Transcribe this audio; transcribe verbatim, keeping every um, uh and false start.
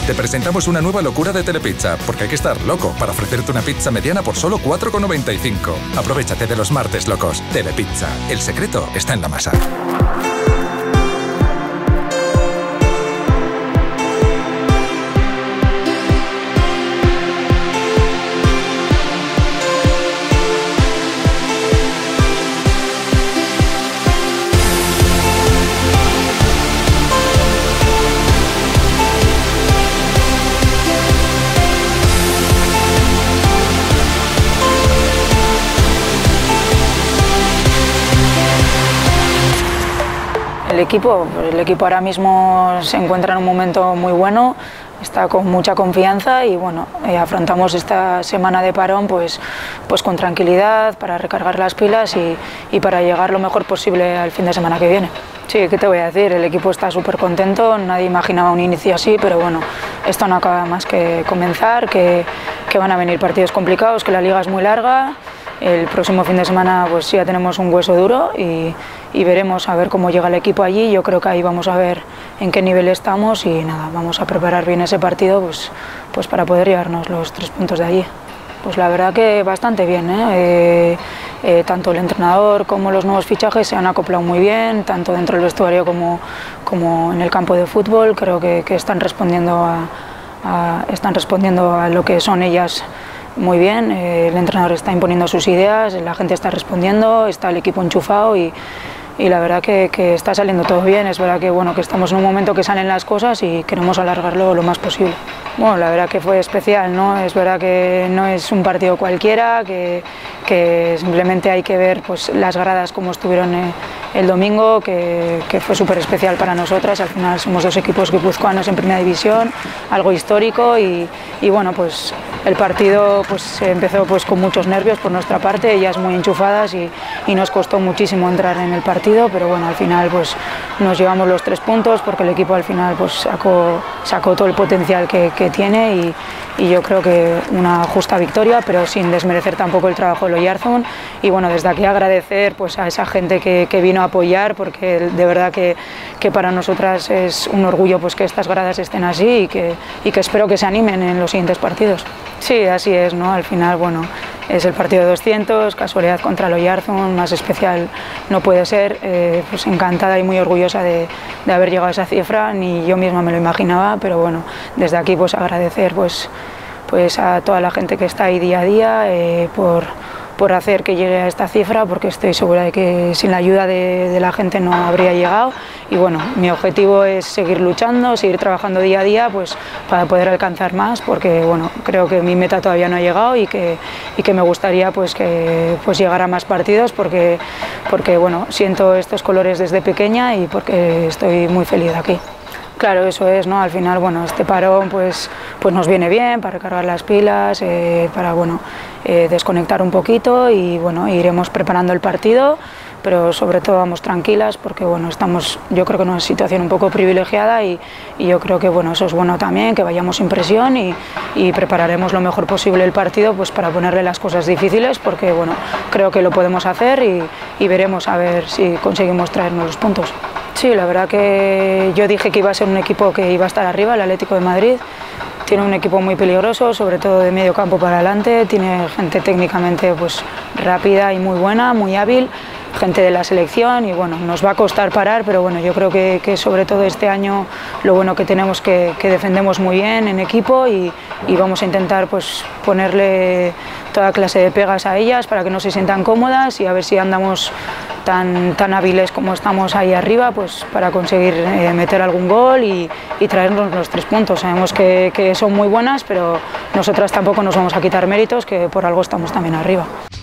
Te presentamos una nueva locura de Telepizza, porque hay que estar loco para ofrecerte una pizza mediana por solo cuatro con noventa y cinco. Aprovechate de los martes locos. Telepizza. El secreto está en la masa. El equipo, el equipo ahora mismo se encuentra en un momento muy bueno, está con mucha confianza y bueno, eh, afrontamos esta semana de parón pues, pues con tranquilidad para recargar las pilas y, y para llegar lo mejor posible al fin de semana que viene. Sí, ¿qué te voy a decir? El equipo está súper contento, nadie imaginaba un inicio así, pero bueno, esto no acaba más que comenzar, que, que van a venir partidos complicados, que la liga es muy larga. El próximo fin de semana pues ya tenemos un hueso duro y, y veremos a ver cómo llega el equipo allí. Yo creo que ahí vamos a ver en qué nivel estamos y nada, vamos a preparar bien ese partido pues, pues para poder llevarnos los tres puntos de allí. Pues la verdad que bastante bien, ¿eh? Eh, eh, tanto el entrenador como los nuevos fichajes se han acoplado muy bien, tanto dentro del vestuario como, como en el campo de fútbol. Creo que, que están, respondiendo a, a, están respondiendo a lo que son ellas muy bien. Eh, el entrenador está imponiendo sus ideas, la gente está respondiendo, está el equipo enchufado y, y la verdad que, que está saliendo todo bien. Es verdad que, bueno, que estamos en un momento que salen las cosas y queremos alargarlo lo más posible. Bueno, la verdad que fue especial, ¿no? Es verdad que no es un partido cualquiera, que, que simplemente hay que ver pues, las gradas como estuvieron eh, el domingo, que, que fue súper especial para nosotras. Al final somos dos equipos guipuzcoanos en primera división, algo histórico y, y bueno, pues el partido pues, empezó pues, con muchos nervios por nuestra parte, ellas muy enchufadas y, y nos costó muchísimo entrar en el partido, pero bueno, al final pues, nos llevamos los tres puntos porque el equipo al final pues, sacó, sacó todo el potencial que, que tiene y, y yo creo que una justa victoria, pero sin desmerecer tampoco el trabajo de Oyarzun. Y bueno, desde aquí agradecer pues, a esa gente que, que vino a apoyar, porque de verdad que, que para nosotras es un orgullo pues, que estas gradas estén así y que, y que espero que se animen en los siguientes partidos. Sí, así es, ¿no? Al final, bueno, es el partido de doscientos, casualidad contra el Oyarzun, más especial no puede ser. Eh, pues encantada y muy orgullosa de, de haber llegado a esa cifra, ni yo misma me lo imaginaba, pero bueno, desde aquí pues agradecer pues, pues a toda la gente que está ahí día a día eh, por, por hacer que llegue a esta cifra, porque estoy segura de que sin la ayuda de, de la gente no habría llegado. Y bueno, mi objetivo es seguir luchando, seguir trabajando día a día pues, para poder alcanzar más, porque bueno, creo que mi meta todavía no ha llegado y que, y que me gustaría pues, que pues, llegar a más partidos, porque, porque bueno, siento estos colores desde pequeña y porque estoy muy feliz aquí. Claro, eso es, ¿no? Al final, bueno, este parón pues, pues nos viene bien para recargar las pilas, eh, para, bueno, eh, desconectar un poquito y, bueno, iremos preparando el partido, pero sobre todo vamos tranquilas porque, bueno, estamos, yo creo que en una situación un poco privilegiada y, y yo creo que, bueno, eso es bueno también, que vayamos sin presión y, y prepararemos lo mejor posible el partido pues para ponerle las cosas difíciles, porque, bueno, creo que lo podemos hacer y, y veremos a ver si conseguimos traernos los puntos. Sí, la verdad que yo dije que iba a ser un equipo que iba a estar arriba, el Atlético de Madrid. Tiene un equipo muy peligroso, sobre todo de medio campo para adelante, tiene gente técnicamente pues, rápida y muy buena, muy hábil, gente de la selección y bueno, nos va a costar parar, pero bueno, yo creo que, que sobre todo este año lo bueno que tenemos que, que defendemos muy bien en equipo y, y vamos a intentar pues, ponerle toda clase de pegas a ellas para que no se sientan cómodas y a ver si andamos tan, tan hábiles como estamos ahí arriba pues, para conseguir eh, meter algún gol y, y traernos los tres puntos. Sabemos que, que son muy buenas, pero nosotras tampoco nos vamos a quitar méritos, que por algo estamos también arriba.